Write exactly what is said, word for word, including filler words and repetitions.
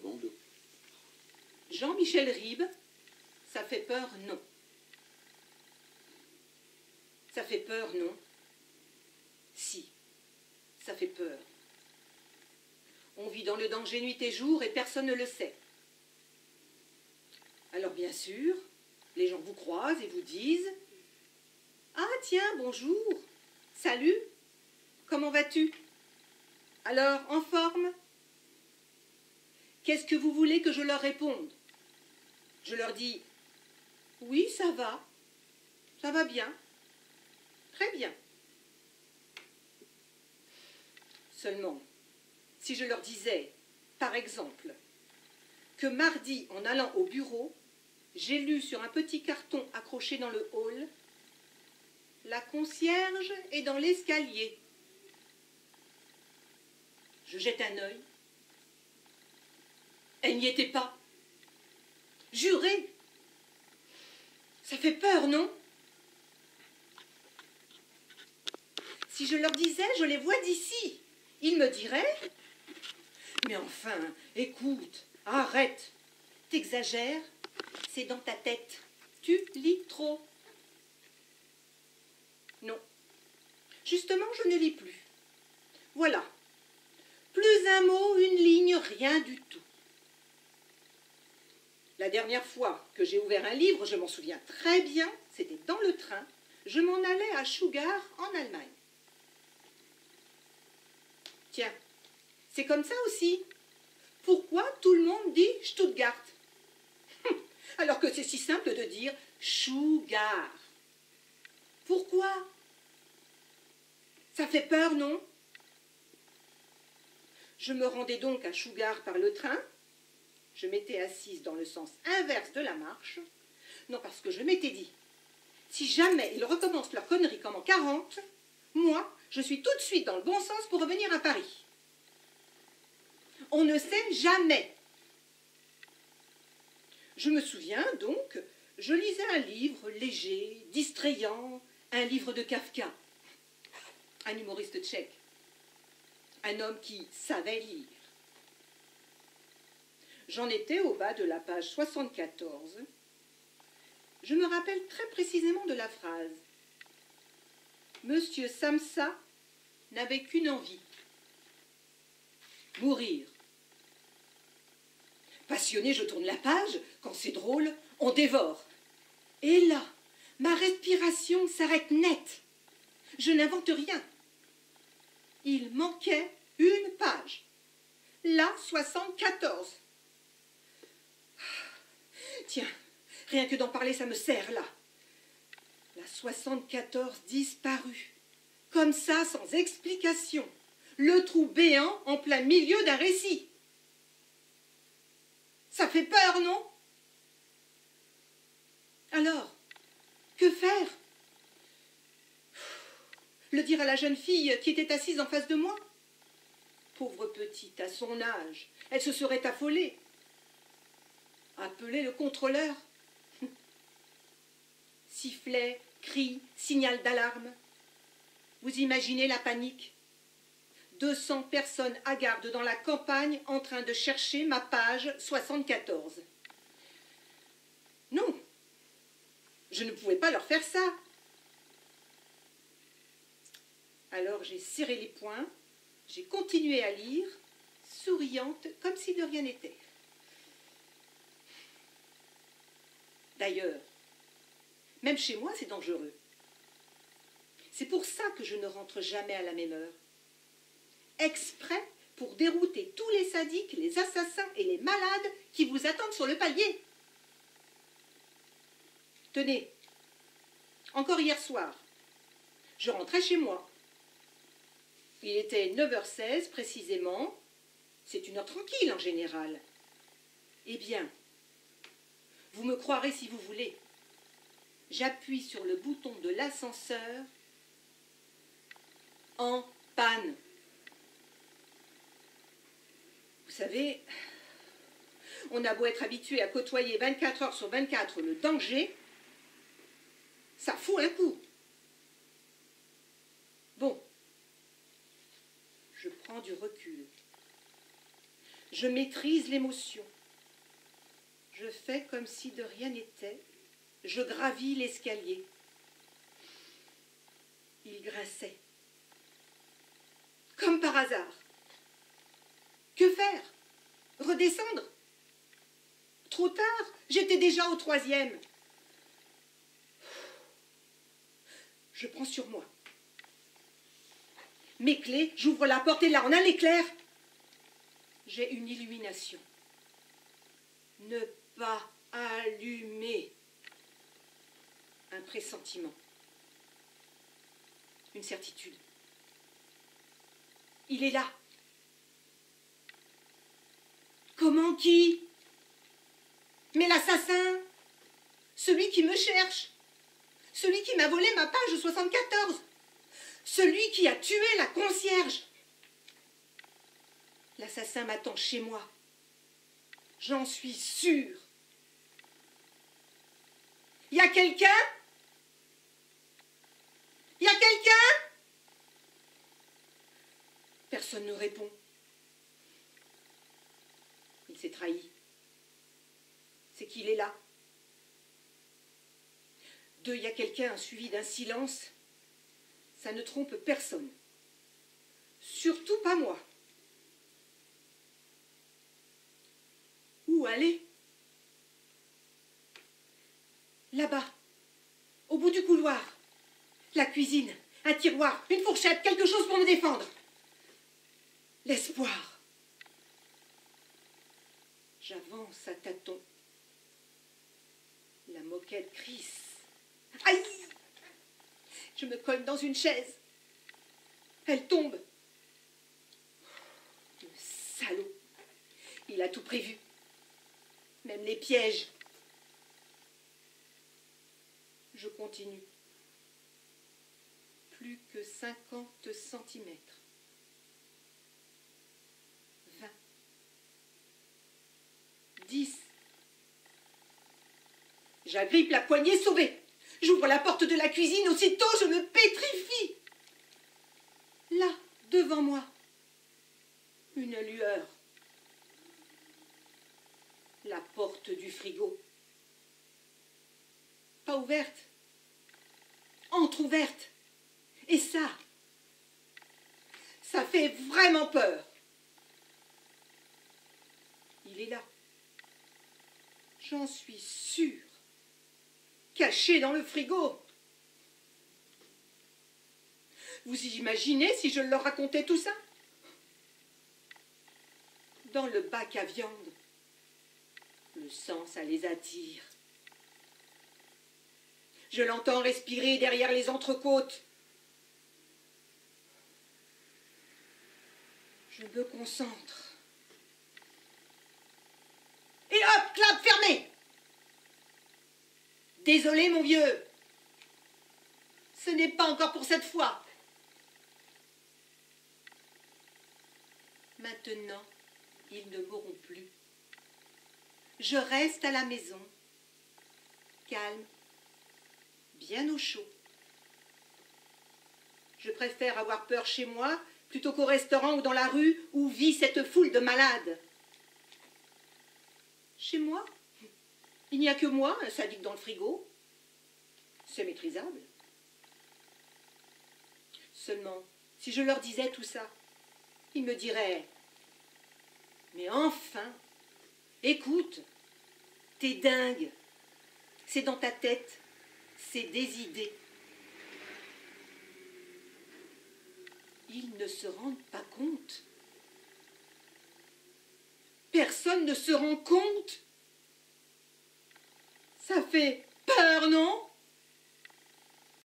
demande. Jean-Michel Ribes, ça fait peur, non. Ça fait peur, non. Si, ça fait peur. On vit dans le danger nuit et jour et personne ne le sait. Alors bien sûr, les gens vous croisent et vous disent « Ah tiens, bonjour, salut, comment vas-tu? Alors, en forme? Qu'est-ce que vous voulez que je leur réponde? » Je leur dis « Oui, ça va, ça va bien, très bien. » Seulement, si je leur disais, par exemple, que mardi, en allant au bureau, j'ai lu sur un petit carton accroché dans le hall « La concierge est dans l'escalier ». Je jette un œil. Elle n'y était pas. Juré. Ça fait peur, non? Si je leur disais, je les vois d'ici, ils me diraient « Mais enfin, écoute, arrête, t'exagères, c'est dans ta tête, tu lis trop. » Non, justement, je ne lis plus. Voilà, plus un mot, une ligne, rien du tout. La dernière fois que j'ai ouvert un livre, je m'en souviens très bien, c'était dans le train, je m'en allais à Stuttgart, en Allemagne. Tiens, c'est comme ça aussi. Pourquoi tout le monde dit Stuttgart? Alors que c'est si simple de dire Stuttgart. Pourquoi? Ça fait peur, non? Je me rendais donc à Stuttgart par le train. Je m'étais assise dans le sens inverse de la marche. Non, parce que je m'étais dit, si jamais ils recommencent leur connerie comme en quarante, moi, je suis tout de suite dans le bon sens pour revenir à Paris. On ne sait jamais. Je me souviens donc, je lisais un livre léger, distrayant, un livre de Kafka, un humoriste tchèque, un homme qui savait lire. J'en étais au bas de la page soixante-quatorze. Je me rappelle très précisément de la phrase. Monsieur Samsa n'avait qu'une envie, mourir. Passionné, je tourne la page. Quand c'est drôle, on dévore. Et là, ma respiration s'arrête net. Je n'invente rien. Il manquait une page. La soixante-quatorze. Tiens, rien que d'en parler, ça me serre là. La soixante-quatorze disparue. Comme ça, sans explication. Le trou béant en plein milieu d'un récit. Ça fait peur, non? Alors, que faire? Le dire à la jeune fille qui était assise en face de moi? Pauvre petite, à son âge, elle se serait affolée. Appeler le contrôleur? Sifflet, cri, signal d'alarme. Vous imaginez la panique? deux cents personnes à garde dans la campagne en train de chercher ma page soixante-quatorze. Non, je ne pouvais pas leur faire ça. Alors j'ai serré les poings, j'ai continué à lire, souriante comme si de rien n'était. D'ailleurs, même chez moi, c'est dangereux. C'est pour ça que je ne rentre jamais à la même heure. Exprès pour dérouter tous les sadiques, les assassins et les malades qui vous attendent sur le palier. Tenez, encore hier soir, je rentrais chez moi. Il était neuf heures seize précisément. C'est une heure tranquille en général. Eh bien, vous me croirez si vous voulez. J'appuie sur le bouton de l'ascenseur en panne. Vous savez, on a beau être habitué à côtoyer vingt-quatre heures sur vingt-quatre le danger, ça fout un coup. Bon, je prends du recul. Je maîtrise l'émotion. Je fais comme si de rien n'était. Je gravis l'escalier. Il grinçait. Comme par hasard. Que faire? Redescendre? Trop tard, j'étais déjà au troisième. Je prends sur moi. Mes clés, j'ouvre la porte et là, en un éclair, j'ai une illumination. Ne pas allumer. Un pressentiment. Une certitude. Il est là. Comment qui? Mais l'assassin, celui qui me cherche, celui qui m'a volé ma page soixante-quatorze, celui qui a tué la concierge. L'assassin m'attend chez moi. J'en suis sûre. Il y a quelqu'un? Il y a quelqu'un? Personne ne répond. Il s'est trahi. C'est qu'il est là. Deux, il y a quelqu'un suivi d'un silence. Ça ne trompe personne. Surtout pas moi. Où aller? Là-bas, au bout du couloir. La cuisine, un tiroir, une fourchette, quelque chose pour me défendre. L'espoir. J'avance à tâtons. La moquette crisse. Aïe! Je me colle dans une chaise. Elle tombe. Le salaud. Il a tout prévu. Même les pièges. Je continue. Plus que cinquante centimètres. vingt. dix. J'agrippe la poignée sauvée. J'ouvre la porte de la cuisine, aussitôt je me pétrifie. Là, devant moi, une lueur. La porte du frigo. Pas ouverte. Entrouverte. Et ça, ça fait vraiment peur. Il est là. J'en suis sûre. Caché dans le frigo. Vous imaginez si je leur racontais tout ça? Dans le bac à viande. Le sang, ça les attire. Je l'entends respirer derrière les entrecôtes. Je me concentre. Et hop, clap, fermé! Désolé, mon vieux. Ce n'est pas encore pour cette fois. Maintenant, ils ne m'auront plus. Je reste à la maison, calme, bien au chaud. Je préfère avoir peur chez moi plutôt qu'au restaurant ou dans la rue où vit cette foule de malades. Chez moi, il n'y a que moi, un sadique dans le frigo. C'est maîtrisable. Seulement, si je leur disais tout ça, ils me diraient « Mais enfin, écoute, t'es dingue, c'est dans ta tête, c'est des idées. » Ils ne se rendent pas compte. Personne ne se rend compte. Ça fait peur, non?